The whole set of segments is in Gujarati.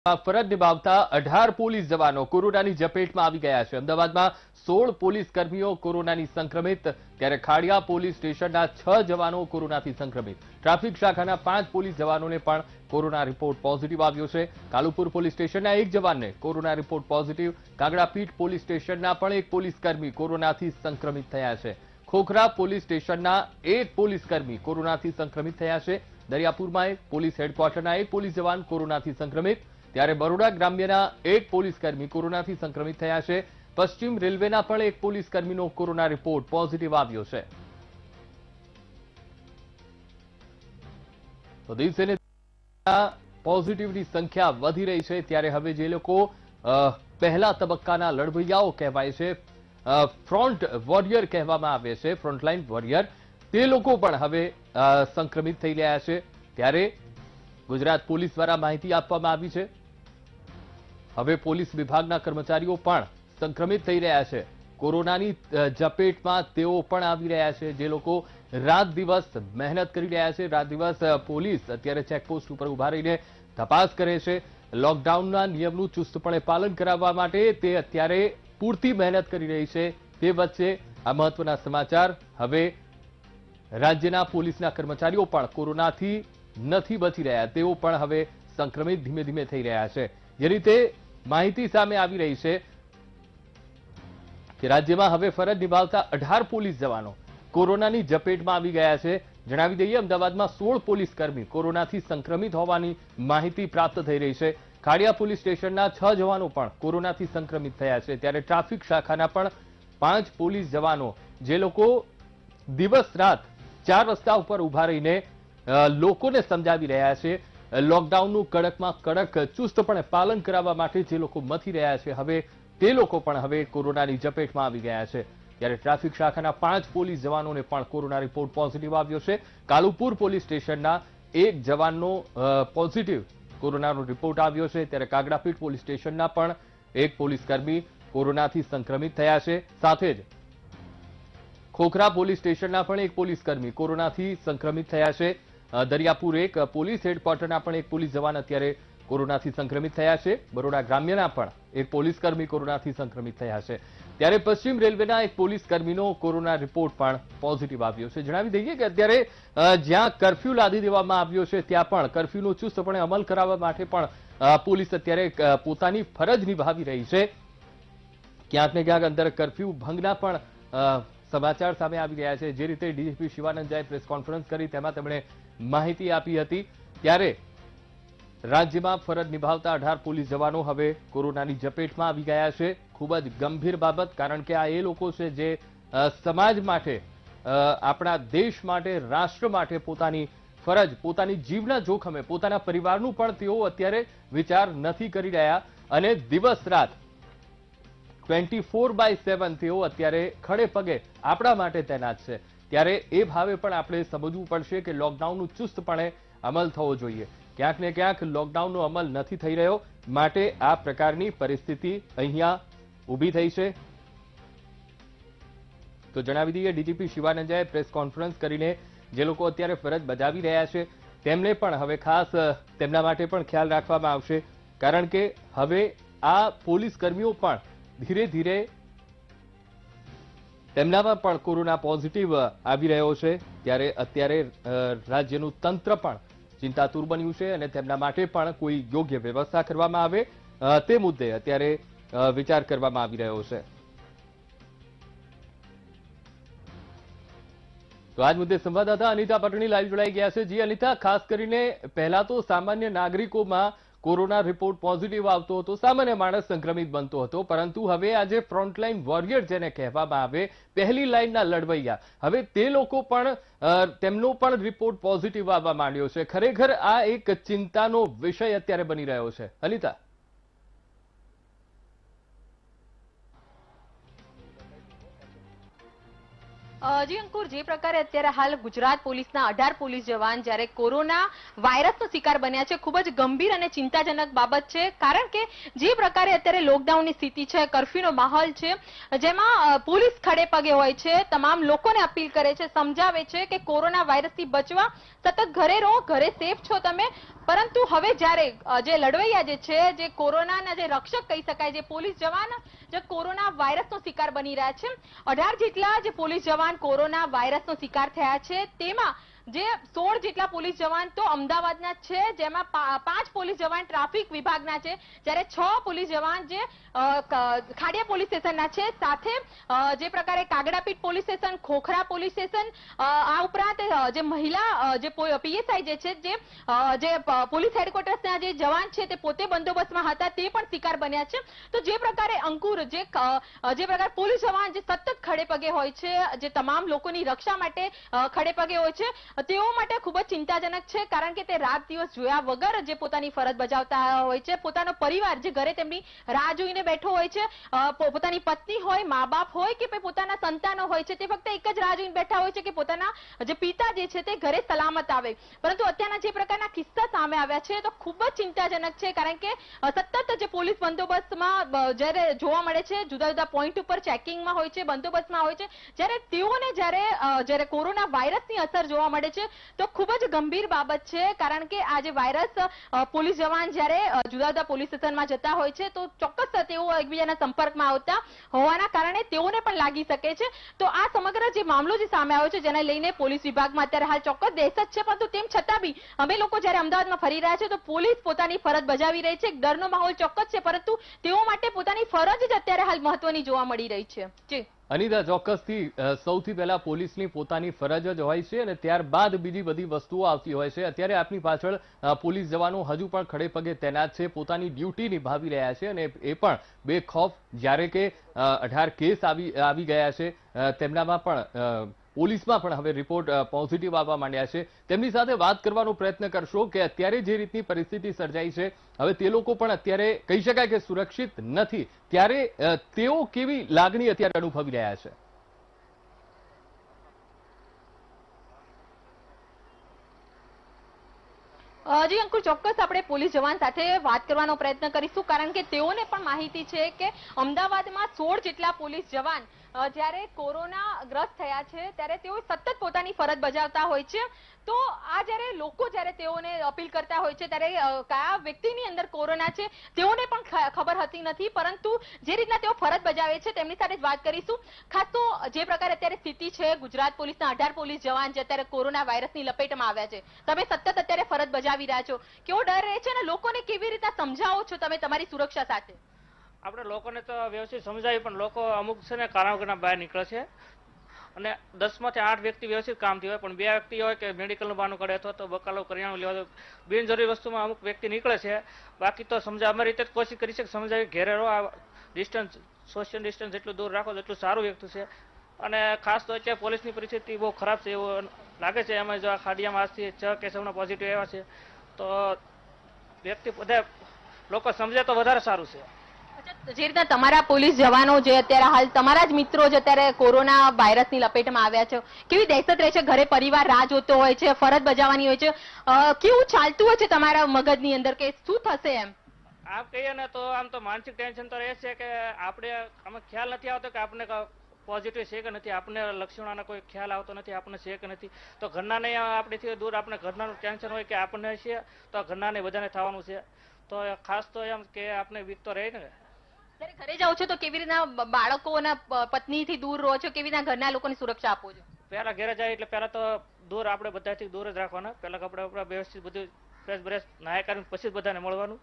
ફરજ નિભાવતા 18 પોલીસ જવાનો કોરોનાની ઝપેટમાં આવી ગયા છે। અમદાવાદમાં 16 પોલીસ કર્મીઓ કોરોનાની સંક્રમિત, ત્યારે ખાડિયા પોલીસ સ્ટેશનના 6 જવાનો કોરોનાથી સંક્રમિત। ટ્રાફિક શાખાના 5 પોલીસ જવાનોને પણ કોરોના રિપોર્ટ પોઝિટિવ આવ્યો છે। કાલુપુર પોલીસ સ્ટેશનના 1 જવાનને corona report positive. Kagdapith police સ્ટેશનના પણ 1 પોલીસકર્મી કોરોનાથી સંક્રમિત થયા છે। ખોખરા પોલીસ સ્ટેશનના 1 પોલીસકર્મી કોરોનાથી સંક્રમિત થયા છે। દરિયાપુરમાં પોલીસ હેડક્વાર્ટરના 1 પોલીસ જવાન કોરોનાથી સંક્રમિત, ત્યારે બરોડા ગ્રામ્યના 1 પોલીસકર્મી કોરોનાથી સંક્રમિત થયા છે। પશ્ચિમ રેલવેના પણ 1 પોલીસકર્મીનો કોરોના રિપોર્ટ પોઝિટિવ આવ્યો છે। તો દિવસે ને પોઝિટિવની સંખ્યા વધી રહી છે, ત્યારે હવે જે લોકો પહેલા તબક્કાના લડવૈયાઓ કહેવાય છે, ફ્રન્ટ વોરિયર કહેવામાં આવે છે, ફ્રન્ટલાઇન વોરિયર, તે લોકો પણ હવે સંક્રમિત થઈ રહ્યા છે। ત્યારે ગુજરાત પોલીસ દ્વારા માહિતી આપવામાં આવી છે, હવે પોલીસ વિભાગના કર્મચારીઓ પણ સંક્રમિત થઈ રહ્યા છે। કોરોનાની ઝપેટમાં તેઓ પણ આવી રહ્યા છે। જે લોકો રાત દિવસ મહેનત કરી રહ્યા છે, રાત દિવસ પોલીસ અત્યારે ચેકપોસ્ટ ઉપર ઉભા રહીને તપાસ કરે છે। લોકડાઉનના નિયમનું ચુસ્તપણે પાલન કરાવવા માટે તે અત્યારે પૂરતી મહેનત કરી રહી છે। તે વચ્ચે આ મહત્વના સમાચાર, હવે રાજ્યના પોલીસના કર્મચારીઓ પણ કોરોનાથી નથી બચી રહ્યા, તેઓ પણ હવે સંક્રમિત ધીમે ધીમે થઈ રહ્યા છે। જે રીતે માહિતી સામે આવી રહી છે કે રાજ્યમાં હવે ફરજ નિભાવતા 18 પોલીસ જવાનો કોરોનાની ઝપેટમાં આવી ગયા છે। જણાવી દઈએ, અમદાવાદમાં 16 પોલીસકર્મી કોરોનાથી સંક્રમિત હોવાની માહિતી પ્રાપ્ત થઈ રહી છે। ખાડિયા પોલીસ સ્ટેશનના 6 જવાનો પણ કોરોનાથી સંક્રમિત થયા છે, ત્યારે ટ્રાફિક શાખાના પણ 5 પોલીસ જવાનો, જે લોકો દિવસ રાત 4 રસ્તા ઉપર ઉભા રહીને લોકોને સમજાવી રહ્યા છે, લોકડાઉનનું કડકમાં કડક ચુસ્તપણે પાલન કરાવવા માટે જે લોકો મથી રહ્યા છે, હવે તે લોકો પણ હવે કોરોનાની ઝપેટમાં આવી ગયા છે। ત્યારે ટ્રાફિક શાખાના 5 પોલીસ જવાનોને પણ કોરોના રિપોર્ટ પોઝિટિવ આવ્યો છે। કાલુપુર પોલીસ સ્ટેશનના 1 જવાનનો પોઝિટિવ કોરોનાનો રિપોર્ટ આવ્યો છે, ત્યારે કાગડાપીઠ પોલીસ સ્ટેશનના પણ 1 પોલીસકર્મી કોરોનાથી સંક્રમિત થયા છે। સાથે જ ખોખરા પોલીસ સ્ટેશનના પણ 1 પોલીસકર્મી કોરોનાથી સંક્રમિત થયા છે। દરિયાપુર 1 પોલીસ હેડક્વાર્ટરના પણ 1 પોલીસ જવાન અત્યારે કોરોનાથી સંક્રમિત થયા છે। બરોડા ગ્રામ્યના પણ 1 પોલીસકર્મી કોરોનાથી સંક્રમિત થયા છે। ત્યારે પશ્ચિમ રેલવેના 1 પોલીસકર્મીનો કોરોના રિપોર્ટ પણ પોઝિટિવ આવ્યો છે। જણાવી દઈએ કે અત્યારે જ્યાં કર્ફ્યુ લાદી દેવામાં આવ્યો છે, ત્યાં પણ કર્ફ્યુનો ચુસ્તપણે અમલ કરાવવા માટે પણ પોલીસ અત્યારે પોતાની ફરજ નિભાવી રહી છે। ક્યાંક ને ક્યાંક અંદર કર્ફ્યુ ભંગના પણ સમાચાર સામે આવી રહ્યા છે। જે રીતે ડીજીપી શિવાનંદ ઝાએ પ્રેસ કોન્ફરન્સ કરી, તેમાં તેમણે માહિતી આપી હતી, ત્યારે રાજ્યમાં ફરજ નિભાવતા 18 પોલીસ જવાનો હવે કોરોનાની ઝપેટમાં આવી ગયા છે। ખૂબ જ ગંભીર બાબત, કારણ કે આ એ લોકો છે જે સમાજ માટે, આપણા દેશ માટે, રાષ્ટ્ર માટે પોતાની ફરજ, પોતાની જીવના જોખમે પોતાના પરિવારનું પણ તેઓ અત્યારે વિચાર નથી કરી રહ્યા, અને દિવસ રાત 24/7 તેઓ અત્યારે ખડે પગે આપણા માટે તૈનાત છે। ત્યારે એ ભાવે પણ આપણે સમજવું પડશે કે લોકડાઉનનું ચુસ્તપણે અમલ થવો જોઈએ। ક્યાંક ને ક્યાંક લોકડાઉનનો અમલ નથી થઈ રહ્યો, માટે આ પ્રકારની પરિસ્થિતિ અહીંયા ઊભી થઈ છે। તો જણાવી દઈએ, ડીજીપી શિવાનંદ ઝાએ પ્રેસ કોન્ફરન્સ કરીને જે લોકો અત્યારે ફરજ બજાવી રહ્યા છે, તેમને પણ હવે ખાસ તેમના માટે પણ ખ્યાલ રાખવામાં આવશે, કારણ કે હવે આ પોલીસ કર્મીઓ પણ ધીરે ધીરે તેમનામાં પણ કોરોના પોઝિટિવ આવી રહ્યો છે। ત્યારે અત્યારે રાજ્યનું તંત્ર પણ ચિંતાતુર બન્યું છે, અને તેમના માટે પણ કોઈ યોગ્ય વ્યવસ્થા કરવામાં આવે તે મુદ્દે અત્યારે વિચાર કરવામાં આવી રહ્યો છે। તો આજ મુદ્દે સંવાદદાતા અનિતા પટણી લાઈવ જોડાઈ ગયા છે। જી અનિતા, ખાસ કરીને પહેલા તો સામાન્ય નાગરિકોમાં કોરોના રિપોર્ટ પોઝિટિવ આવતો હતો, સામાન્ય માણસ સંક્રમિત બનતો હતો, પરંતુ હવે આજે ફ્રન્ટલાઇન વોરિયર જેને કહેવામાં આવે, પહેલી લાઇનના લડવૈયા, હવે તે લોકો પણ તેમનો પણ રિપોર્ટ પોઝિટિવ આવવા માંડ્યો છે। ખરેખર આ એક ચિંતાનો વિષય અત્યારે બની રહ્યો છે, અનિતા। જી અંકુર, જે પ્રકારે અત્યારે હાલ ગુજરાત પોલીસના 18 પોલીસ જવાન જ્યારે કોરોના વાયરસનો શિકાર બન્યા છે, ખૂબ જ ગંભીર અને ચિંતાજનક બાબત છે. કારણ કે જે પ્રકારે અત્યારે લોકડાઉનની સ્થિતિ છે, કર્ફ્યુનો માહોલ છે, જેમાં પોલીસ ખડે પગે હોય છે, તમામ લોકોને અપીલ કરે છે, સમજાવે છે કે કોરોના વાયરસથી બચવા સતત ઘરે રહો, ઘરે સેફ છો તમે. પરંતુ હવે જ્યારે જે લડવૈયા જે છે, જે કોરોનાના જે રક્ષક કહી શકાય, જે પોલીસ જવાન જે કોરોના વાયરસનો શિકાર બની રહ્યા છે, 18 જેટલા જે પોલીસ જવાન કોરોના વાયરસનો શિકાર થયા છે, તેમાં જે 16 જેટલા પોલીસ જવાન તો અમદાવાદના છે, જેમાં 5 પોલીસ જવાન ટ્રાફિક વિભાગના છે, જ્યારે 6 પોલીસ જવાન જે ખાડિયા પોલીસ સ્ટેશનના છે. સાથે જે પ્રકારે Kagdapith police station, Khokhra police station, આ ઉપરાંત જે મહિલા જે પીએસઆઈ જે છે, જે પોલીસ હેડક્વાર્ટર્સના જે જવાન છે, તે પોતે બંદોબસ્તમાં હતા, તે પણ શિકાર બન્યા છે. તો જે પ્રકારે અંકુર, જે પ્રકારે પોલીસ જવાન જે સતત ખડે પગે હોય છે, જે તમામ લોકોની રક્ષા માટે ખડે પગે હોય છે, તેઓ માટે ખૂબ જ ચિંતાજનક છે. કારણ કે તે રાત દિવસ જોયા વગર જે પોતાની ફરજ બજાવતા હોય છે, પોતાનો પરિવાર જે ઘરે તેમની રાહ જોઈને બેઠો હોય છે, પોતાની પત્ની હોય, મા બાપ હોય કે પોતાના સંતાનો હોય છે, તે ફક્ત એક જ રાહ જોઈને બેઠા હોય છે કે પોતાના જે પિતા જે છે તે ઘરે સલામત આવે. પરંતુ અત્યારના જે પ્રકારના કિસ્સા સામે આવ્યા છે, તો ખૂબ જ ચિંતાજનક છે. કારણ કે સતત જે પોલીસ બંદોબસ્તમાં જ્યારે જોવા મળે છે, જુદા જુદા પોઈન્ટ ઉપર ચેકિંગમાં હોય છે, બંદોબસ્તમાં હોય છે, જ્યારે તેઓને જ્યારે કોરોના વાયરસની અસર જોવા મળે છે, તો ખૂબ જ ગંભીર બાબત છે. કારણ કે આ જે વાયરસ પોલીસ જવાન જ્યારે જુદા જુદા પોલીસ સ્ટેશનમાં જતા હોય છે, તો ચોક્કસ તેઓ એકબીજાના સંપર્કમાં આવતા હોવાના કારણે તેઓને પણ લાગી શકે છે. તો આ સમગ્ર જે મામલો જે સામે આવ્યો છે, જેને લઈને પોલીસ વિભાગમાં અત્યારે હાલ ચોક્કસ દહેશત છે. પરંતુ તેમ છતાં બી અમે લોકો જ્યારે અમદાવાદમાં ફરી રહ્યા છે, તો પોલીસ પોતાની ફરજ બજાવી રહી છે. એક ડરનો માહોલ ચોક્કસ છે, પરંતુ તેઓ માટે પોતાની ફરજ જ અત્યારે હાલ મહત્વની જોવા મળી રહી છે. જી અનિતા, ચોક્કસથી સૌથી પહેલા પોલીસની પોતાની ફરજ જ હોય છે અને ત્યારબાદ બીજી બધી વસ્તુઓ આવતી હોય છે. અત્યારે આપની પાછળ પોલીસ જવાનો હજુ પણ ખડે પગે તૈનાત છે, પોતાની ડ્યુટી નિભાવી રહ્યા છે અને એ પણ બેખૌફ. જ્યારે કે 18 કેસ આવી ગયા છે, તેમનામાં પણ પોલીસમાં પણ હવે રિપોર્ટ પોઝિટિવ આવવા માંડ્યા છે. તેમની સાથે વાત કરવાનો પ્રયત્ન કરશો કે અત્યારે જે રીતની પરિસ્થિતિ સર્જાઈ છે, હવે તે લોકો પણ અત્યારે કહી શકાય કે સુરક્ષિત નથી, ત્યારે તેઓ કેવી લાગણી અત્યારે અનુભવી રહ્યા છે? જી અંકુર, ચોક્કસ આપણે પોલીસ જવાન સાથે વાત કરવાનો પ્રયત્ન કરીશું. કારણ કે તેઓને પણ માહિતી છે કે અમદાવાદમાં 16 જેટલા પોલીસ જવાન જ્યારે કોરોના ગ્રસ્ત થયા છે, ત્યારે તેઓ સતત પોતાની ફરજ બજાવતા હોય છે. તો આ જ્યારે લોકો જ્યારે તેઓને અપીલ કરતા હોય છે, ત્યારે કયા વ્યક્તિની અંદર કોરોના છે તેઓને પણ ખબર હતી નથી. પરંતુ જે રીતના તેઓ ફરજ બજાવે છે, તેમની સાથે જ વાત કરીશું. ખાસ તો જે પ્રકારે અત્યારે સ્થિતિ છે, ગુજરાત પોલીસના 18 પોલીસ જવાન જે અત્યારે કોરોના વાયરસની લપેટમાં આવ્યા છે, તમે સતત અત્યારે ફરજ બજાવી રહ્યા છો, કેવો ડર રહે છે અને લોકોને કેવી રીતે સમજાવો છો તમે તમારી સુરક્ષા સાથે? આપણે લોકોને તો વ્યવસ્થિત સમજાવી, પણ લોકો અમુક છે ને કારણ વગરના બહાર નીકળે છે. અને 10 માંથી 8 વ્યક્તિ વ્યવસ્થિત કામથી હોય, પણ 2 વ્યક્તિ હોય કે મેડિકલનું બહાનું કાઢે અથવા તો બકાલો કરિયાણું લેવા બિનજરૂરી વસ્તુમાં અમુક વ્યક્તિ નીકળે છે. બાકી તો અમારી રીતે કોશિશ કરી છે કે સમજાવી, ઘેરે રહો, આ ડિસ્ટન્સ, સોશિયલ ડિસ્ટન્સ જેટલું દૂર રાખો એટલું સારું વ્યક્તિ છે. અને ખાસ તો અત્યારે પોલીસની પરિસ્થિતિ બહુ ખરાબ છે એવું લાગે છે. એમાં જો આ ખાડિયામાં આજથી 6 કેસ હમણાં પોઝિટિવ આવ્યા છે, તો વ્યક્તિ બધા લોકો સમજે તો વધારે સારું છે. જે રીતના તમારા પોલીસ જવાનો જે અત્યારે હાલ તમારા જ મિત્રો જે અત્યારે કોરોના વાયરસની લપેટમાં આવ્યા છે, કેવી દહેશત રહે છે? ઘરે પરિવાર રાહ જોતો હોય છે, ફરજ બજાવવાની હોય છે, કેવું ચાલતું હોય છે તમારા મગજની અંદર કે શું થશે એમ? આમ કહીએ ને તો આમ તો માનસિક ટેન્શન તો રહે છે કે આપણે આમાં ખ્યાલ નથી આવતો કે આપણે પોઝિટિવ છે કે નથી, આપણને લક્ષણોનો કોઈ ખ્યાલ આવતો નથી, આપણને છે કે નથી. તો ઘરના નહીં આપણેથી દૂર, આપણે ઘરનાનું ટેન્શન હોય કે આપણને છે તો ઘરના બધાને થવાનું છે. તો ખાસ તો એમ કે આપણે બીક તો રહે ને. જ્યારે ઘરે જાઓ છો તો કેવી રીતના બાળકોના પત્નીથી દૂર રહો છો, કેવી રીતના ઘરના લોકોની સુરક્ષા આપો છો? પહેલા ઘરે જાય એટલે પહેલા તો દૂર, આપણે બધાથી દૂર જ રાખવાના. પહેલા કપડા વ્યવસ્થિત બધું ફ્રેશ બ્રેશ નાયા કરીને પછી જ બધાને મળવાનું.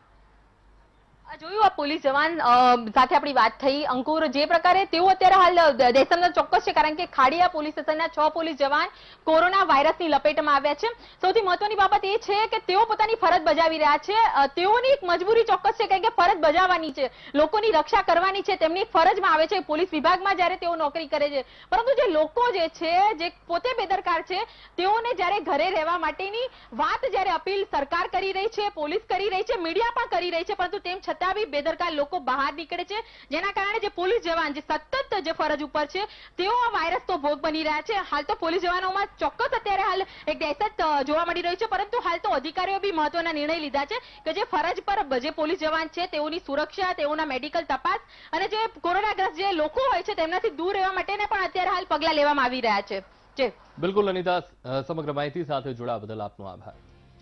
જોયું આ પોલીસ જવાન સાથે આપણી વાત થઈ. અંકુર, જે પ્રકારે તેઓ અત્યારે હાલ દેશમના ચોક્કસ છે, કારણ કે ખાડિયા પોલીસ સ્ટેશનના 6 પોલીસ જવાન કોરોના વાયરસની લપેટમાં આવ્યા છે. સૌથી મહત્વની બાબત એ છે કે તેઓ પોતાની ફરજ બજાવી રહ્યા છે. તેઓની એક મજબૂરી ચોક્કસ છે, કારણ કે ફરજ બજાવવાની છે, લોકોની રક્ષા કરવાની છે, તેમની ફરજમાં આવે છે પોલીસ વિભાગમાં જ્યારે તેઓ નોકરી કરે છે. પરંતુ જે લોકો જે છે, જે પોતે બેદરકાર છે, તેઓને જ્યારે ઘરે રહેવા માટેની વાત જ્યારે અપીલ સરકાર કરી રહી છે, પોલીસ કરી રહી છે, મીડિયા પણ કરી રહી છે, પરંતુ તેમ છતાં છતાં બી બેદરકાર લોકો બહાર નીકળે છે, જેના કારણે જે પોલીસ જવાન જે સતત જે ફરજ ઉપર છે તેઓ આ વાયરસનો ભોગ બની રહ્યા છે. હાલ તો પોલીસ જવાનોમાં ચોક્કસ અત્યારે હાલ એક દહેશત જોવા મળી રહી છે, પરંતુ હાલ તો અધિકારીઓ બી મહત્વના નિર્ણય લીધા છે કે જે ફરજ પર જે પોલીસ જવાન છે તેઓની સુરક્ષા, તેઓના મેડિકલ તપાસ અને જે કોરોનાગ્રસ્ત જે લોકો હોય છે તેમનાથી દૂર રહેવા માટેને પણ અત્યારે હાલ પગલાં લેવામાં આવી રહ્યા છે. જી બિલકુલ અનિતા, સમગ્ર માહિતી સાથે જોડાવા બદલ આપનો આભાર.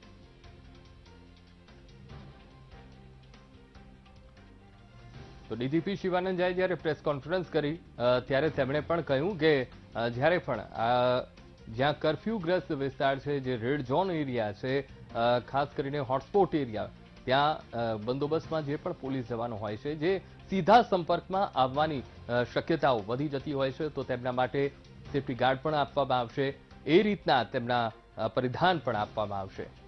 તો ડીજીપી શિવાનંદ ઝાએ જ્યારે પ્રેસ કોન્ફરન્સ કરી ત્યારે તેમણે પણ કહ્યું કે જ્યારે પણ જ્યાં કર્ફ્યુગ્રસ્ત વિસ્તાર છે, જે રેડ ઝોન એરિયા છે, ખાસ કરીને હોટસ્પોટ એરિયા, ત્યાં બંદોબસ્તમાં જે પણ પોલીસ જવાનો હોય છે જે સીધા સંપર્કમાં આવવાની શક્યતાઓ વધી જતી હોય છે, તો તેમના માટે સેફ્ટી ગાર્ડ પણ આપવામાં આવશે, એ રીતના તેમના પરિધાન પણ આપવામાં આવશે.